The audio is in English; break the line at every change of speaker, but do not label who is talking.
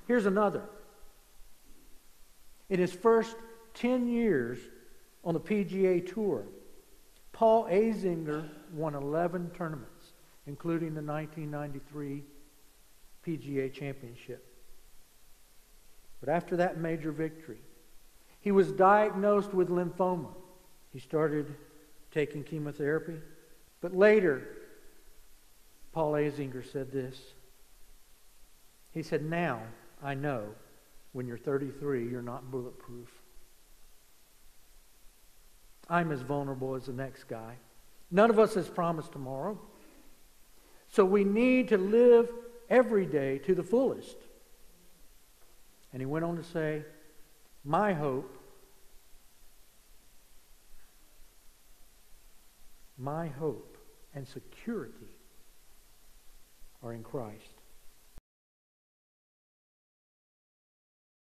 Here's another. In his first 10 years on the PGA Tour, Paul Azinger won 11 tournaments, including the 1993 PGA Championship. But after that major victory, he was diagnosed with lymphoma. He started taking chemotherapy. But later, Paul Azinger said this. He said, "Now I know when you're 33, you're not bulletproof. I'm as vulnerable as the next guy. None of us has promised tomorrow. So we need to live every day to the fullest." And he went on to say, my hope and security are in Christ.